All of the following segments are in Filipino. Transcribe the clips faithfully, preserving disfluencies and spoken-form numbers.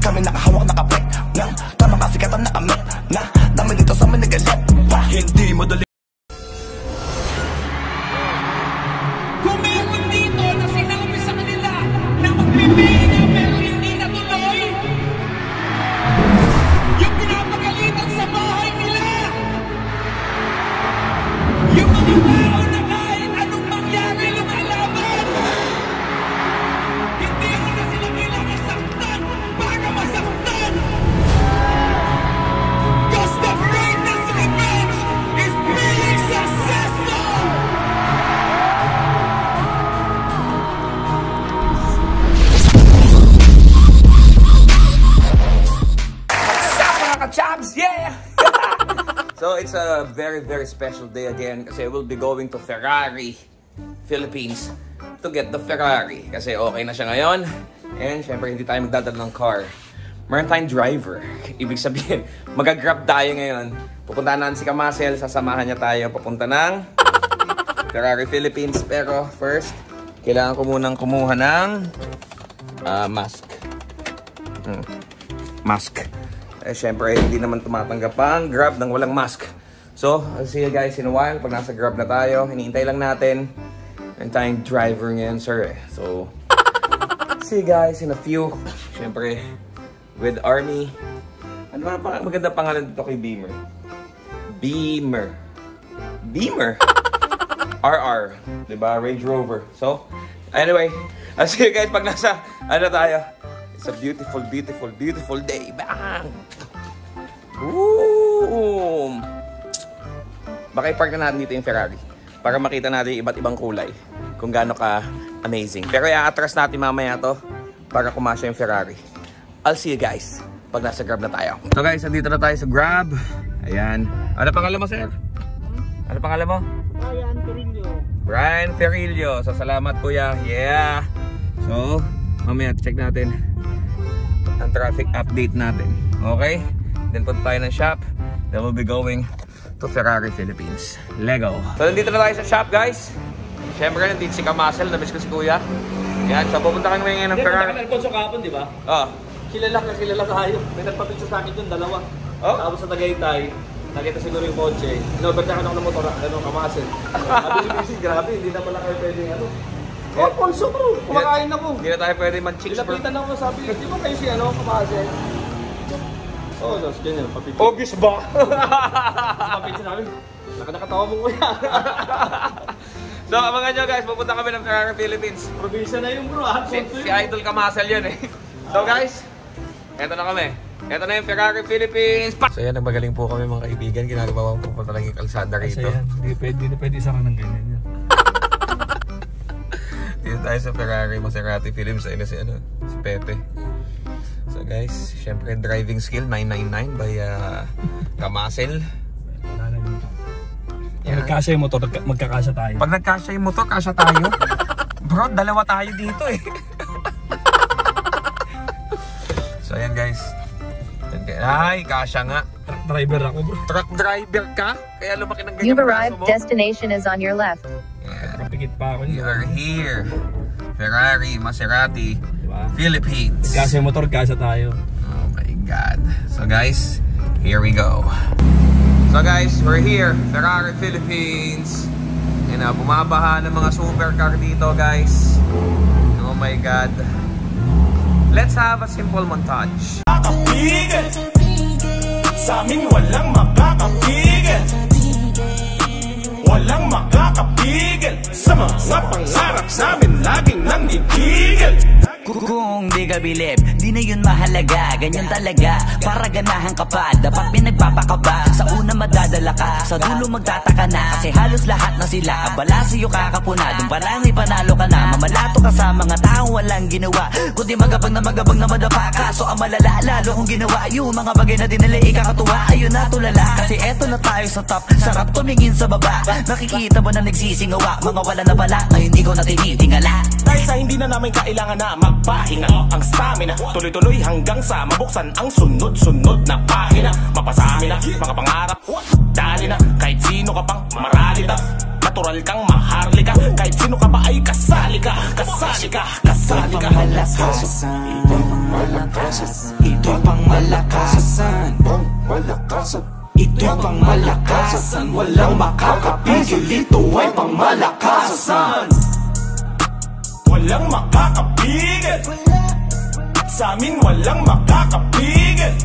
Kami nakahawak nakapek ng tamang kasikatan na amet na dami dito sa Manigalit pa. Hindi mo dali. Kung meron dito na sinabi sa kanila na magpipili na pero hindi natuloy, yung pinapagalitan sa bahay nila, yung mga tao na kahit anong mangyari lumalaban, hindi mo na sila kailangan saktan para masaktan. Cause the greatest revenge is being successful. Chabs, yeah! So it's a very very special day again kasi we'll be going to Ferrari Philippines to get the Ferrari kasi okay na siya ngayon and syempre hindi tayo magdadala ng car. Meron tayong driver. Ibig sabihin, mag-grab tayo ngayon. Pupunta na si Kamasel, sasamahan niya tayo papunta ng Ferrari Philippines. Pero first, kailangan ko munang kumuha ng uh, mask. Hmm. Mask. Eh, syempre, hindi naman tumatanggap ang Grab ng walang mask. So, I'll see you guys in a while. Pag nasa Grab na tayo, hinihintay lang natin. And tayong driver ngayon, sir. Eh. So, see you guys in a few. Syempre, with Army. Ano ba pang maganda pangalan dito kay Beamer? Beamer. Beamer. R R. Diba? Range Rover. So, anyway, I'll see you guys pag nasa, ano tayo. It's a beautiful, beautiful, beautiful day. Bang! Boom! Baka i-park na natin dito yung Ferrari para makita natin iba't ibang kulay kung gaano ka amazing. Pero i-atras natin mamaya to para kumasya yung Ferrari. I'll see you guys pag nasa Grab na tayo. So guys, nandito na tayo sa Grab. Ayan. Ano pangalan mo, sir? Ano pangalan mo? Brian Perillo. Brian Perillo. So salamat, kuya. Yeah! So, mamaya check natin ang traffic update natin. Okay? Then punta tayo ng shop. Then we'll be going to Ferrari Philippines. Lego. So nandito na tayo sa shop, guys. Siyempre nandito si Kamasel. Namiss ko si kuya. Yan. So pupunta kami ngayon ng Ferrari. Hindi, punta ka na Alfonso kahapon, di ba? Oo. Kilala ka, kilala tayo. May nagpapicture sa akin dun, dalawa. Oh? Tapos sa Tagaytay, nakita siguro yung kotse. Inobert ako ng motor, ano, Kamasel. Mabilis-bilis, grabe. Hindi na pala kayo pwedeng ano. Oh, Alfonso bro, kumakain ako. Hindi na tayo pwede man-chicks, bro. Nilapitan ako, sabi, di ba kayo si ano, Kamasel? Oo, oh, no, ganyan, papicture. Obvious ba? Papicture namin. Nakatawa mo kuya. So, abangan nyo guys, pupunta kami ng Ferrari Philippines. Probinsya na yung bro, ha? Si, si Idol Kamasel yun eh. So guys, eto na kami. Eto na yung Ferrari Philippines. So yan, nagmagaling po kami mga kaibigan. Ginagawa ko po talaga yung kalsada rito. Hindi pwede, hindi pwede isa ka ng ganyan yan. Dito tayo sa Ferrari Maserati Films. Ayun na si, ano, si Pepe. So guys, syempre driving skill nine nine nine by uh, Kamasel. Pag nagkasya yung motor, magkakasya tayo. Pag nagkasya yung motor, kasya tayo. Bro, dalawa tayo dito eh. So ayan guys. Ay, kasya nga. Truck driver ako bro. Truck driver ka? Kaya lumaki ng ganyan. You've arrived. Destination is on your left. Yeah. Pikit pa ako. You are here. Ferrari, Maserati, diba? Philippines. Kasya yung motor, kasya tayo. Oh my God. So guys, here we go. So guys, we're here. Ferrari Philippines. And uh, bumabaha ng mga supercar dito guys. Oh my God. Let's have a simple montage. Makakapigil sa amin walang makakapigil. Walang makakapigil sa mga pangarap namin laging nanggigigil. Kung di ka bilib, di na yun mahalaga. Ganyan talaga, para ganahan ka pa. Dapat pinagpapakaba, sa una madadala ka, sa dulo magtataka na. Kasi halos lahat na sila, abala sa'yo kakapuna. Doon pa lang ipanalo ka na, mamalato ka sa mga taong walang ginawa. Kundi magabang na magabang na madapa ka. So ang malala, lalo kung ginawa yung mga bagay na dinala ikakatuwa. Ayun na tulala, kasi eto na tayo sa top. Sarap tumingin sa baba, nakikita mo na nagsisingawa. Mga wala na pala, ngayon ikaw na tinitingala. Dahil sa hindi na namin kailangan na magpahinga ang stamina, tuloy-tuloy hanggang sa mabuksan ang sunod-sunod na pahina. Mapasa amin na mga pangarap, dali na kahit sino ka pang maralita. Natural kang maharlika, kahit sino ka pa ay kasali ka. Kasali ka, kasali ka. Malakas, ibang malakas malakas. Ito pang malakasan. Ito pang malakasan. Walang makakapigil. Ito ay pang malakasan. Walang makakapigil. Sa amin walang makakapigil.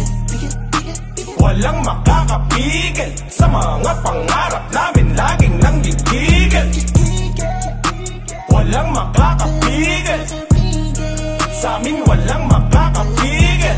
Walang makakapigil. Sa mga pangarap namin laging nanggigigil. Walang makakapigil. Sa amin walang makakapigil.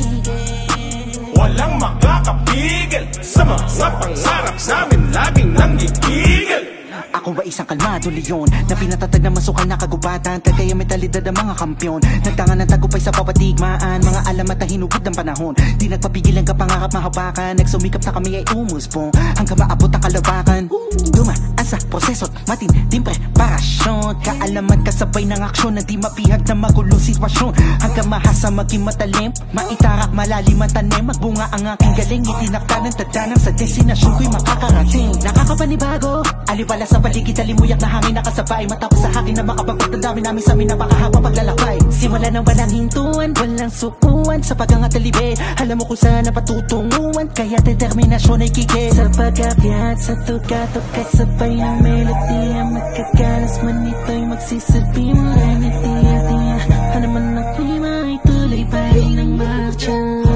Walang makakapigil. Sa mga pangarap namin laging nanggigigil. Ako ba isang kalmado leon na pinatatag na masukal na kagubatan, tagaya mentalidad ang mga kampyon, nagtanga ng tagumpay sa papatigmaan, mga alamat na hinubod ng panahon. Di nagpapigil ang kapangarap mahabakan, nagsumikap na kami ay umusbong hanggang maabot ang kalawakan. Dumaan sa proseso't matinding preparasyon, kaalaman kasabay ng aksyon na di mapihag na magulong sitwasyon, hanggang mahasa maging matalim, maitarak malalim ang tanim, magbunga ang aking galing, itinakda ng tadanang sa destinasyon ko'y makakarating. Nakakapanibago, alibala sa paligid, alimuyak na hangin nakasabay, matapos sa akin na makapagpag ng dami namin sa amin napakahaba paglalakbay. Simula ng walang hintuan, walang sukuan sa pagangat alibid, alam mo kung saan ang patutunguan, kaya determinasyon ay kikid. Sa pag-akyat, sa tugatok kasabay ng melodiya, magkakalas man ito'y magsisilbi mo remedy. Ano man ang klima ay tuloy pa rin ang marcha.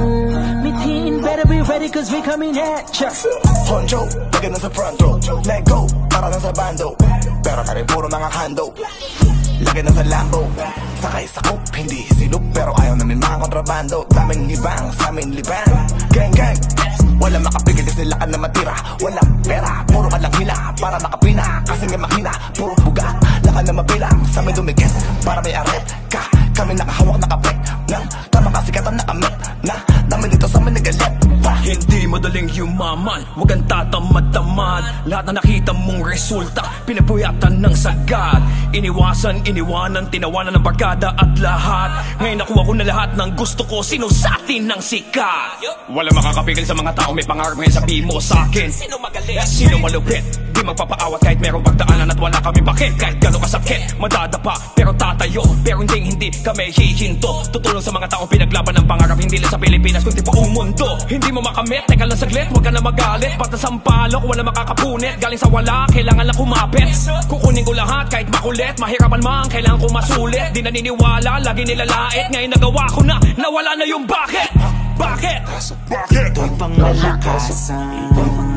Mithin, better be ready cause we coming at ya. Honcho, lagyan na sa front row. Let go, para na sa bando. Pero ka rin puro mga hando. Lagyan na sa Lambo. Sakay sakop, hindi sinup. Pero ayaw namin mga kontrabando. Daming libang, sa amin libang. Gang gang, wala makapigil kasi lakan na matira. Walang pera, puro ka lang hila. Para makapina, kasi nga makina. Puro buga, lakan na mabilang. Sa amin dumikit, para may aret ka. Kami nakahawak nakapek ng tamang kasikatan nakamit. Na dami dito sa amin nagalit. Hindi madaling yumaman, huwag kang tatamad-tamad. Lahat na nakita mong resulta, pinapuyatan ng sagad. Iniwasan, iniwanan, tinawanan ng barkada at lahat. Ngayon nakuha ko na lahat ng gusto ko, sino sa atin ng sikat. Wala makakapigil sa mga tao, may pangarap ngayon sabihin mo sa akin. Sino magaling? Sino malupit? Di magpapaawat kahit merong pagdaanan at wala kami bakit. Kahit gano'ng kasakit, madadapa, pero tatayo. Pero hindi, hindi kami hihinto. Tutulong sa mga tao pinaglaban ng pangarap, hindi lang sa Pilipinas kundi pa umundo. Hindi mo makamit, teka lang saglit, huwag ka na magalit. Pata sampalok, wala makakapunit. Galing sa wala, kailangan lang kumapit. Kukunin ko lahat kahit makulit. Mahirapan man, kailangan ko masulit. Di naniniwala, lagi nilalait. Ngayon nagawa ko na, nawala na yung bakit. Bakit? Ito'y pang malakasan.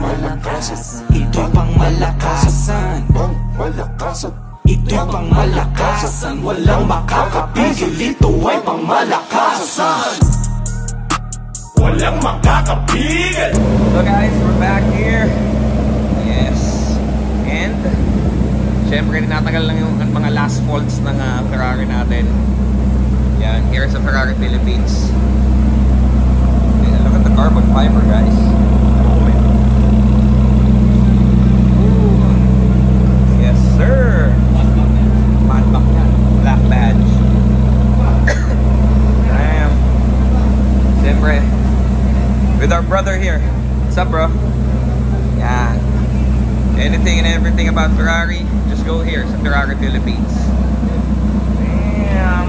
Ito'y pang malakasan. Ito'y pang malakasan. Walang makakapigil. Ito ay pang malakasan. Walang makakapigil. So guys, we're back here. Yes. And syempre tinatagal lang yung mga last faults ng uh, Ferrari natin. Yan, here sa Ferrari Philippines. And look at the carbon fiber, guys. Oh man. Ooh. Yes sir. Matback yan. Black badge. Damn. Siyempre with our brother here. What's up, bro? Yeah. Anything and everything about Ferrari, just go here sa Ferrari Philippines. Damn.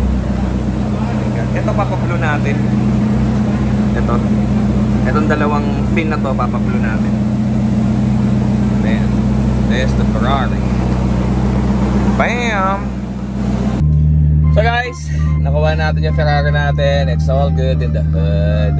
Ito papaplo natin. Ito. Itong dalawang fin na to papaplo natin. Then, there's the Ferrari. Bam! So guys, nakuha natin yung Ferrari natin. It's all good in the hood.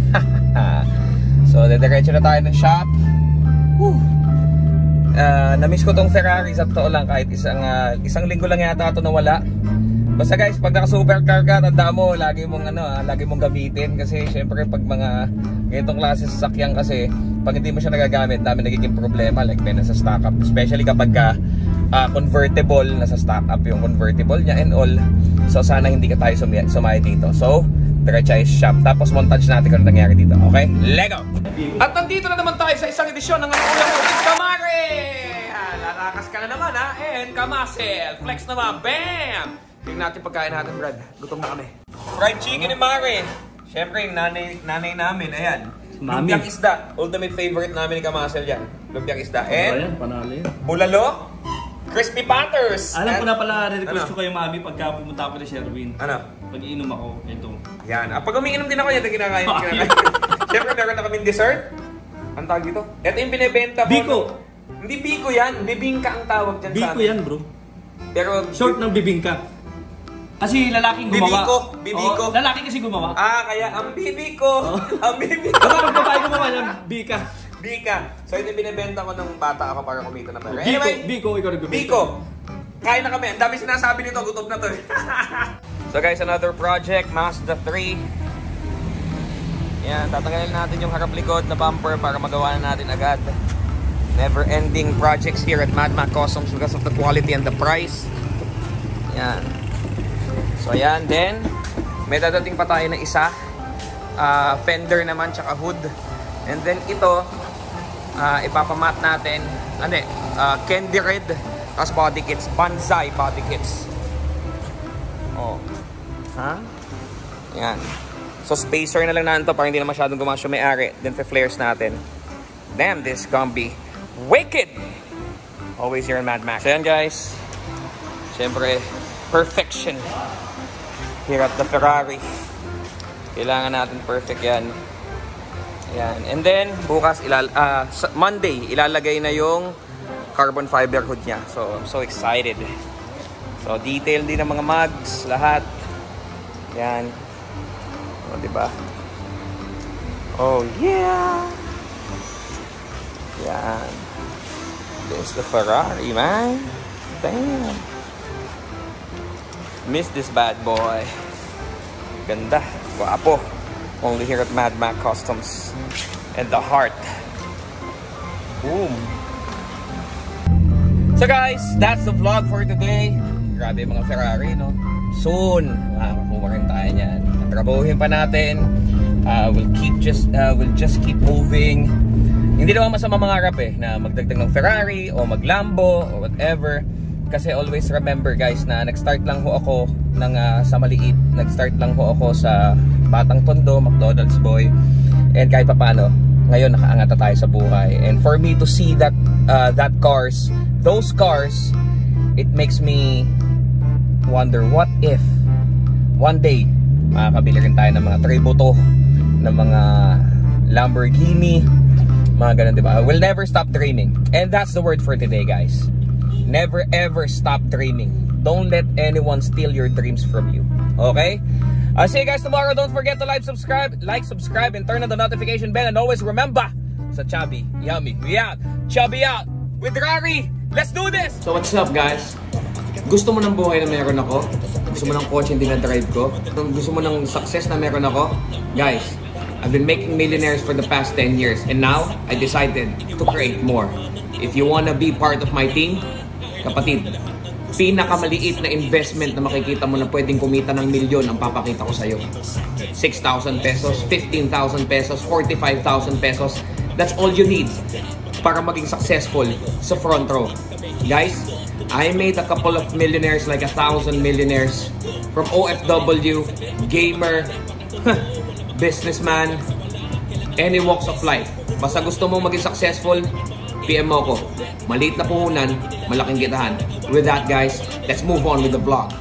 So, dediretso na tayo ng shop. Woo. Uh, na-miss ko tong Ferrari sa totoo lang, kahit isang uh, isang linggo lang yata ito nawala. Basta guys, pag naka-supercar ka, tanda mo, lagi mong ano, ah, lagi mong gamitin kasi syempre pag mga ganitong klase sasakyan kasi, pag hindi mo siya nagagamit, dami nagiging problema, like may nasa stock up, especially kapag ka, uh, convertible, nasa stock up yung convertible niya and all. So sana hindi ka tayo sumay, sumay dito. So diretso ay shop, tapos montage natin kung ano nangyari dito, okay? Lego! At nandito na naman tayo sa isang edisyon ng Ang Ulam Mo with Kamare! Lalakas ka na naman ha, and Kamasel, flex naman, bam! Tingnan natin pagkain natin, Brad. Gutom na kami. Fried chicken ni Mare. Siyempre, yung nanay, nanay namin, ayan. Lumpiang isda. Ultimate favorite namin ni Kamasel yan. Lumpiang isda. And, panalo yan. bulalo, crispy patters. Alam ko and, na pala, re-request ano? ko kayo, mami, pagka pumunta ako ni Sherwin. Ano? pag iinom ako, ito. Yan. Ah, pag umiinom din ako, yan ang kinakain. kinakain. Siyempre, meron na kaming dessert. Ang tawag dito? Ito yung binibenta ko. Biko! Hindi biko yan. Bibingka ang tawag dyan Biko sa amin. yan, bro. Pero, Short ng bibingka. Kasi lalaking gumawa. Bibiko, bibiko. Oo, lalaki kasi gumawa. Ah, kaya ang bibiko. Ang bibiko. Kapag babae gumawa yan, bika. Bika. So, ito yung binibenta ko ng bata ako para kumita na pera. Biko, Anyway, Biko, ikaw nagbibenta. Biko. Kain na kami. Ang dami sinasabi nito. Gutom na to. So guys, another project. Mazda three. Yan. Tatanggalin natin yung harap likod na bumper para magawa na natin agad. Never ending projects here at Mad Mac Customs because of the quality and the price. Yan. So yan. Then, may dadating pa tayo na isa. Uh, fender naman, tsaka hood. And then ito, uh, ipapamat natin. Ano eh? Uh, candy red. Tapos body kits. Banzai body kits. Oh. Ha? Yan. So spacer na lang natin to para hindi na masyadong gumasyo may-ari. Then flares natin. Damn, this gonna be wicked! Always here in Mad Max. So yan guys. Siyempre, perfection. Here at the Ferrari. Kailangan natin perfect yan. Yan. And then, bukas, ilal uh, Monday, ilalagay na yung carbon fiber hood niya. So, I'm so excited. So, detail din ng mga mugs, lahat. Yan. O, diba? Oh, yeah! Yan. This is the Ferrari, man. Damn. Miss this bad boy. Ganda. Guapo. Only here at Mad Mac Customs. And the heart. Boom. So guys, that's the vlog for today. Grabe mga Ferrari, no? Soon, makakakuha rin tayo niyan. Trabahuhin pa natin. Uh, we'll keep just, uh, we'll just keep moving. Hindi naman masama mangarap eh, na magdagdag ng Ferrari o mag-Lambo or whatever. Kasi always remember guys na nag-start lang ho ako ng, uh, sa maliit. Nag-start lang ho ako sa Batang Tondo, McDonald's boy. And kahit pa paano, ngayon nakaangat na tayo sa buhay. And for me to see that uh, that cars, those cars, it makes me wonder what if one day makakabili rin tayo ng mga Tributo, ng mga Lamborghini, mga ganun, diba? We'll never stop dreaming. And that's the word for today, guys. Never ever stop dreaming. Don't let anyone steal your dreams from you. Okay? I'll see you guys tomorrow. Don't forget to like, subscribe, like, subscribe, and turn on the notification bell. And always remember, sa Chubby, Yummy, we out. Chubby out with Rari. Let's do this! So what's up, guys? Gusto mo ng buhay na meron ako? Gusto mo ng kotse hindi na-drive ko? Gusto mo ng success na meron ako? Guys, I've been making millionaires for the past ten years. And now, I decided to create more. If you wanna be part of my team, kapatid, pinakamaliit na investment na makikita mo na pwedeng kumita ng milyon ang papakita ko sa'yo. six thousand pesos, fifteen thousand pesos, forty-five thousand pesos. That's all you need para maging successful sa front row. Guys, I made a couple of millionaires, like a thousand millionaires from O F W, gamer, businessman, any walks of life. Basta gusto mong maging successful, P M mo ko. Maliit na puhunan, malaking kitahan. With that guys, let's move on with the vlog.